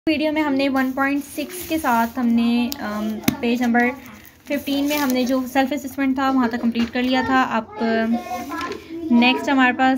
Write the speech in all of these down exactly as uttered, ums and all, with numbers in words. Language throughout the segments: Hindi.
वीडियो में हमने वन पॉइंट सिक्स के साथ हमने पेज नंबर फिफ्टीन में हमने जो सेल्फ असेसमेंट था वहाँ तक कंप्लीट कर लिया था। अब नेक्स्ट हमारे पास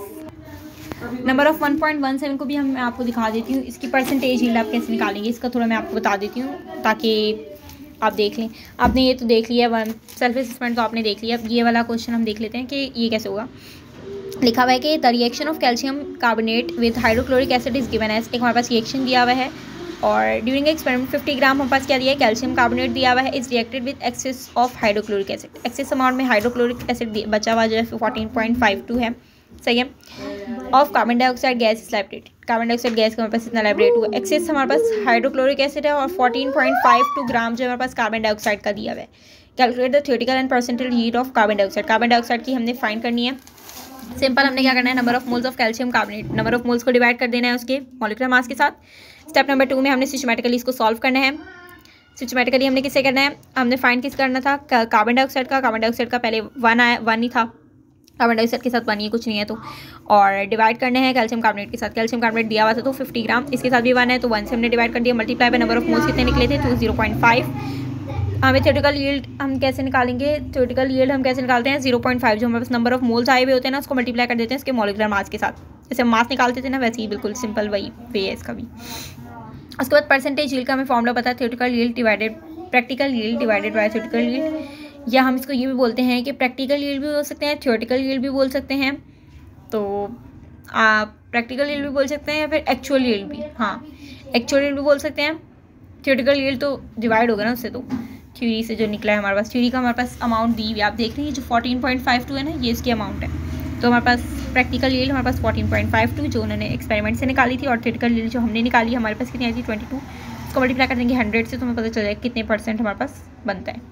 number of one point one seven को भी हम मैं आपको दिखा देती हूँ। इसकी परसेंटेज यील्ड आप कैसे निकालेंगे इसका थोड़ा मैं आपको बता देती हूँ ताकि आप देख लें। आपने ये तो देख लिया वन सेल्फ असेसमेंट तो आपने देख लिया। अब ये वाला क्वेश्चन हम देख लेते हैं कि ये कैसे होगा। लिखा हुआ है कि the reaction of calcium carbonate with hydrochloric acid is given as. एक हमारे पास रिएक्शन दिया हुआ है और ड्यूरिंग एक्सपेरिमेंट फिफ्टी ग्राम हमारे पास क्या दिया है, कैल्शियम कार्बोनेट दिया हुआ है। Is reacted with excess of hydrochloric acid. Excess amount में हाइड्रोक्लोरिक एसिड बचा हुआ जो है फोर्टीन पॉइंट फाइव टू है, सही है। Of carbon dioxide gas is liberate. Carbon dioxide gas का हमारे पास इतना लाइब्रेट हुआ। एक्सेस हमारे पास हाइड्रोक्लोरिक एसिड है और fourteen point five two gram जो हमारे पास कार्बन डाइऑक्साइड का दिया हुआ है। Calculate the theoretical and percentage yield of carbon dioxide. Carbon dioxide की हमने फाइंड करनी है। सिंपल हमने क्या करना है, number of moles of calcium carbonate, number of moles को डिवाइड कर देना है उसके मॉलिक्यूलर मास के साथ। स्टेप नंबर टू में हमने सिस्टमैटिकली इसको सॉल्व करना है। सिस्टमैटिकली हमने किससे करना है, हमने फाइंड किस करना था, कार्बन डाइऑक्साइड का। कार्बन डाइऑक्साइड का पहले वन आया, वन ही था, कार्बन डाइऑक्साइड के साथ वन ही कुछ नहीं है तो, और डिवाइड करने हैं कैल्शियम कार्बोनेट के साथ। कैल्शियम कार्बोनेट दिया हुआ था तो फिफ्टी ग्राम, इसके साथ भी वन है तो वन से हमने डिवाइड कर दिया। Multiply by number of moles कितने निकले थे, टू जीरो पॉइंट फाइव। हमें थ्योरेटिकल यील्ड हम कैसे निकालेंगे, थ्योरेटिकल यील्ड हम कैसे निकालते हैं, जीरो पॉइंट फाइव जो हमारे पास नंबर ऑफ मोल्स आए हुए होते हैं ना उसको मल्टीप्लाई कर देते हैं इसके मॉलिक्यूलर मास के साथ। जैसे हम मास निकालते थे ना वैसे ही बिल्कुल सिंपल वही वे है इसका भी। उसके बाद परसेंटेज यील्ड का हमें फॉर्मूला पता है, theoretical yield divided practical yield divided by theoretical yield. या हम इसको ये भी बोलते हैं कि प्रैक्टिकल यील्ड भी बोल सकते हैं, थ्योरेटिकल यील्ड भी बोल सकते हैं। तो आप प्रैक्टिकल यील्ड भी बोल सकते हैं या फिर एक्चुअल यील्ड भी, हाँ एक्चुअल यील्ड भी बोल सकते हैं। थ्योरेटिकल यील्ड तो डिवाइड होगा ना उससे, तो थ्योरी से जो निकला है हमारे पास, थ्योरी का हमारे पास अमाउंट दी हुई आप देख रहे हैं जो फोर्टीन पॉइंट फाइव टू है ना, ये इसकी अमाउंट है। तो हमारे पास प्रैक्टिकल यील्ड हमारे पास फोर्टीन पॉइंट फाइव टू जो उन्होंने एक्सपेरिमेंट से निकाली थी, और थ्योरेटिकल यील्ड जो हमने निकाली हमारे पास कितनी आई थी, ट्वेंटी टू। उसको मल्टीप्लाई कर देंगे हंड्रेड से तो हमें पता चल जाएगा कितने परसेंट हमारे पास बनता है।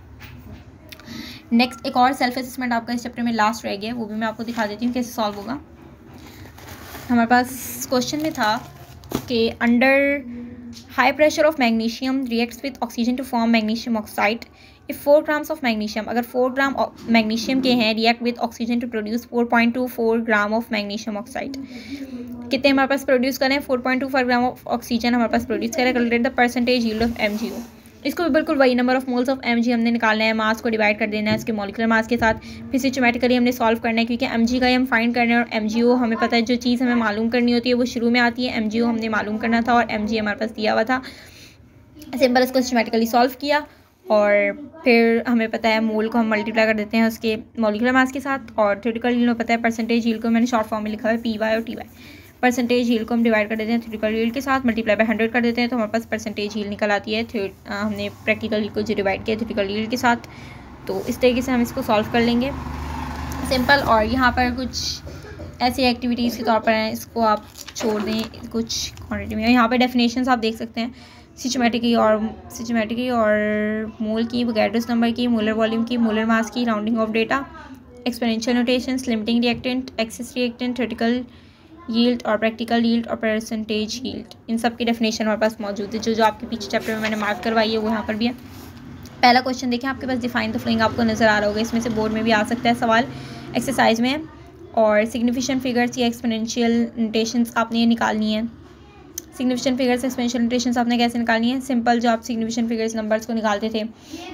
नेक्स्ट एक और सेल्फ असेसमेंट आपका इस चैप्टर में लास्ट रह गया है, वो भी मैं आपको दिखा देती हूँ कैसे सॉल्व होगा। हमारे पास क्वेश्चन में था कि under high pressure of magnesium reacts with oxygen to form magnesium oxide. If four grams of magnesium, अगर फोर ग्राम मैग्नीशियम के हैं, react with oxygen to produce four point two four gram of magnesium oxide. कितने हमारे पास प्रोड्यूस करें, four point two four gram of oxygen हमारे पास प्रोड्यूस करें। Calculate the percentage yield of M G O. इसको भी बिल्कुल वही number of moles of M G हमने निकालना है, मास को डिवाइड कर देना है इसके मॉलिक्यूलर मास के साथ। फिर सिस्टमैटिकली हमने सॉल्व करना है क्योंकि एम जी का ही हम फाइंड कर रहे हैं और एम जी ओ हमें पता है जो चीज़ हमें मालूम करनी होती है वो शुरू में आती है। एम जी ओ हमने मालूम करना था और एम जी हमारे पास दिया हुआ था। सिंपल इसको सिस्टमैटिकली सॉल्व किया और फिर हमें पता है मोल को हम मल्टीप्लाई कर देते हैं उसके मॉलिक्यूलर मास के साथ। और थ्योरेटिकल यील्ड में पता है परसेंटेज यील्ड को मैंने शॉर्ट फॉर्म में लिखा है पी वाई और टी वाई। परसेंटेज यील्ड को हम डिवाइड कर देते हैं थ्योरेटिकल यील्ड के साथ, मल्टीप्लाई बाय हंड्रेड कर देते हैं तो हमारे पास परसेंटेज यील्ड निकल आती है। हमने प्रैक्टिकल यील्ड को जो डिवाइड किया थ्योरेटिकल यील्ड के साथ, तो इस तरीके से हम इसको सॉल्व कर लेंगे सिंपल। और यहाँ पर कुछ ऐसी एक्टिविटीज़ के तौर पर हैं, इसको आप छोड़ दें कुछ क्वान्टिटी में। यहाँ पर डेफिनेशंस आप देख सकते हैं सिस्टमैटिकली और सिस्टमैटिकली और मोल की, वोगैड्रोस नंबर की, मोलर वॉल्यूम की, मोलर मास की, rounding off data, exponential notations, limiting reactant, excess reactant, theoretical yield और प्रैक्टिकल यील्ड और परसेंटेज यील्ड, इन सब की डेफिनेशन हमारे पास मौजूद है। जो जो आपके पीछे चैप्टर में मैंने मार्क करवाई है वो यहाँ पर भी है। पहला क्वेश्चन देखें आपके पास, डिफाइन द फॉलोइंग आपको नज़र आ रहा होगा, इसमें से बोर्ड में भी आ सकता है सवाल एक्सरसाइज में। और सिग्निफिकेंट फिगर्स या एक्सपोनेंशियल नोटेशंस आपने ये निकालनी है। सिग्निफिकेंट फिगर्स एक्सपोनेंशियल नोटेशंस आपने कैसे निकालनी है, सिंपल जो आप सिग्निफिकेंट फिगर्स नंबर्स को निकालते थे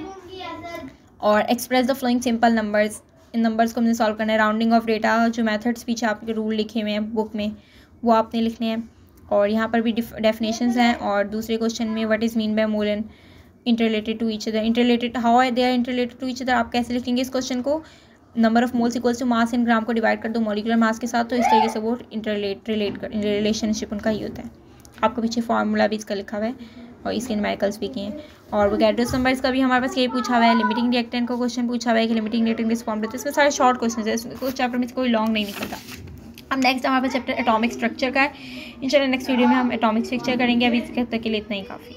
और express the following simple numbers, इन नंबर्स को हमने सॉल्व करना है। राउंडिंग ऑफ डेटा, जो मेथड्स पीछे आपके रूल लिखे हुए हैं बुक में वो आपने लिखने हैं। और यहाँ पर भी डेफिनेशंस हैं। और दूसरे क्वेश्चन में what is mean by mole and interrelated to each other, interrelated how are they are interrelated to each other, आप कैसे लिखेंगे इस क्वेश्चन को। Number of moles equals to mass in gram को डिवाइड कर दो मॉलिक्यूलर मास के साथ, तो इस तरीके से वो इंटरलेट रिलेट कर रिलेशनशिप उनका ही होता है। आपको पीछे फार्मूला भी इसका लिखा हुआ है और इसके न्यूमेरिकल्स भी किए हैं। और वोगैड्रोस नंबर्स का भी हमारे पास यही पूछा हुआ है। लिमिटिंग रिएक्टेंट का क्वेश्चन पूछा हुआ है कि लिमिटिंग रिएक्टेंट किस फॉर्म में, तो इसमें सारे शॉर्ट क्वेश्चन है, इसमें कुछ चैप्टर में कोई लॉन्ग नहीं निकलता। अब नेक्स्ट हमारे पास चैप्टर एटॉमिक स्ट्रक्चर का है। इंशाल्लाह नेक्स्ट वीडियो में हम एटॉमिक स्ट्रक्चर करेंगे। अभी तक के लिए इतना ही काफ़ी।